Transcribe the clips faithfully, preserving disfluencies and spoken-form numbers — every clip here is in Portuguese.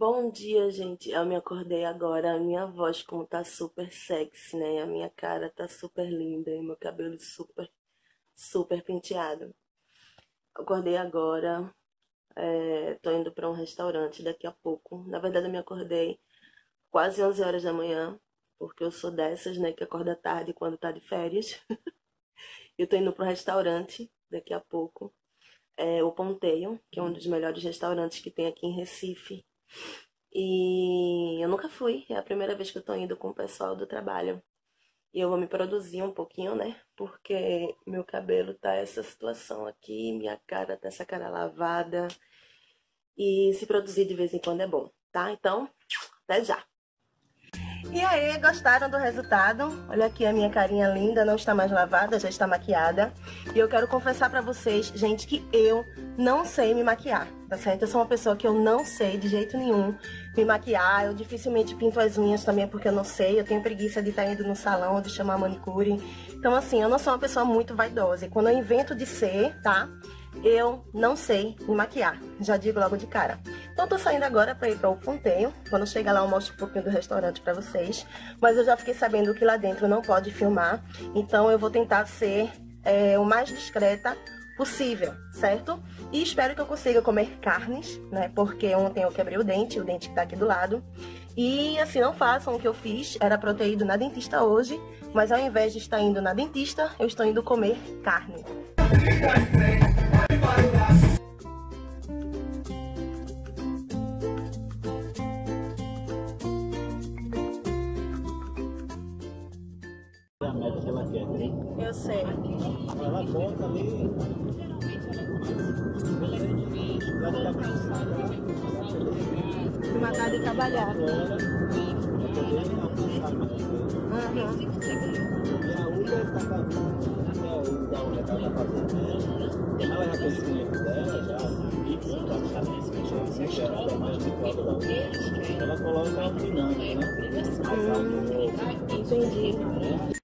Bom dia, gente. Eu me acordei agora. A minha voz, como tá super sexy, né? A minha cara tá super linda e meu cabelo super, super penteado. Acordei agora. É, tô indo pra um restaurante daqui a pouco. Na verdade, eu me acordei quase onze horas da manhã, porque eu sou dessas, né, que acorda tarde quando tá de férias. Eu tô indo pra um restaurante daqui a pouco. É o Ponteio, que é um dos melhores restaurantes que tem aqui em Recife. E eu nunca fui, é a primeira vez que eu tô indo com o pessoal do trabalho. E eu vou me produzir um pouquinho, né? Porque meu cabelo tá essa situação aqui, minha cara tá essa cara lavada. E se produzir de vez em quando é bom, tá? Então, até já! E aí, gostaram do resultado? Olha aqui a minha carinha linda, não está mais lavada, já está maquiada. E eu quero confessar pra vocês, gente, que eu não sei me maquiar, tá certo? Eu sou uma pessoa que eu não sei de jeito nenhum me maquiar. Eu dificilmente pinto as unhas também porque eu não sei. Eu tenho preguiça de estar indo no salão ou de chamar manicure. Então, assim, eu não sou uma pessoa muito vaidosa. E quando eu invento de ser, tá? Eu não sei me maquiar, já digo logo de cara. Então tô saindo agora pra ir para o Ponteio. Quando chegar lá eu mostro um pouquinho do restaurante pra vocês. Mas eu já fiquei sabendo que lá dentro não pode filmar. Então eu vou tentar ser é, o mais discreta possível, certo? E espero que eu consiga comer carnes, né? Porque ontem eu quebrei o dente, o dente que tá aqui do lado. E assim, não façam o que eu fiz, era pra eu ter ido na dentista hoje. Mas ao invés de estar indo na dentista, eu estou indo comer carne. A meta que ela quer. Eu sei. Ela bota ali. Vai ficar cansada. Matar de trabalhar. Uhum. E a Uber tá fazendo. A Uber tá fazendo. Ela já fez o erro dela, já. E ela mais de prova da Uber. Ela coloca o dinâmico, né? Hum, entendi.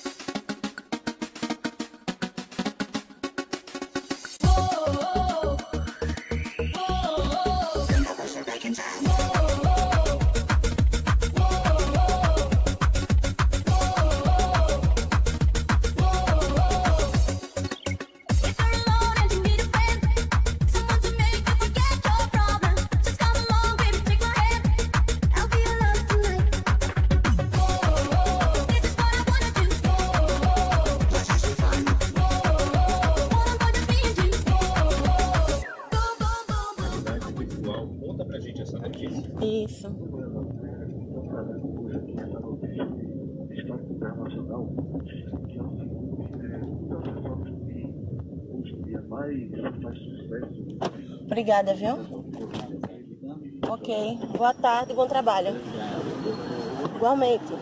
Isso. Obrigada, viu? Ok. Boa tarde, bom trabalho. Igualmente.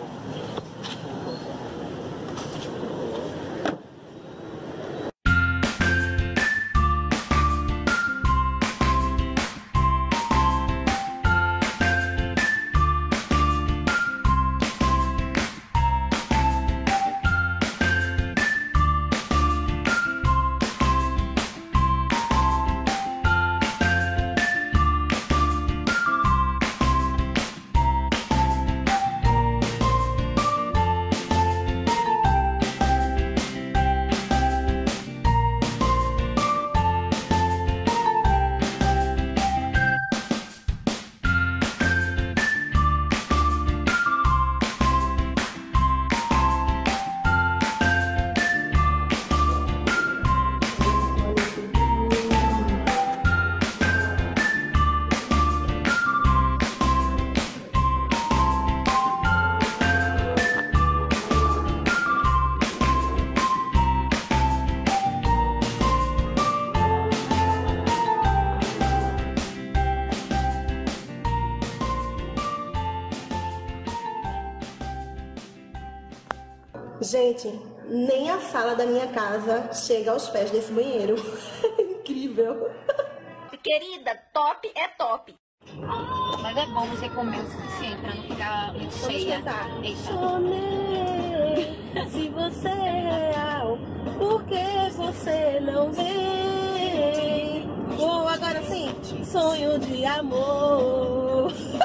Gente, nem a sala da minha casa chega aos pés desse banheiro. Incrível. Querida, top é top. Mas é bom você comer o suficiente pra não ficar muito Vamos cheia. tentar. Eita. Some, se você é real, por que você não vem? Ou agora sim, sonho de amor.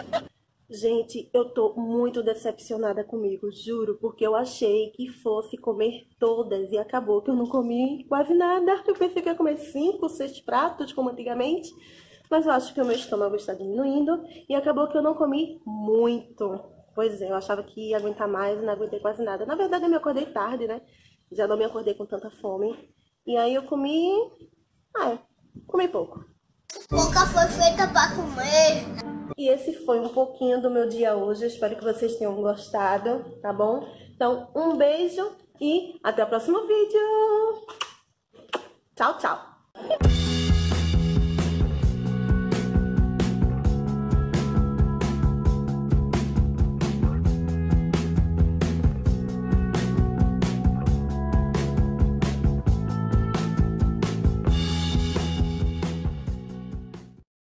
Gente, eu tô muito decepcionada comigo, juro, porque eu achei que fosse comer todas e acabou que eu não comi quase nada. Eu pensei que ia comer cinco, seis pratos, como antigamente, mas eu acho que o meu estômago está diminuindo e acabou que eu não comi muito. Pois é, eu achava que ia aguentar mais e não aguentei quase nada. Na verdade, eu me acordei tarde, né? Já não me acordei com tanta fome. E aí eu comi... Ah, comi pouco. Pouca foi feita para comer. E esse foi um pouquinho do meu dia hoje. Eu espero que vocês tenham gostado, tá bom? Então, um beijo e até o próximo vídeo. Tchau, tchau.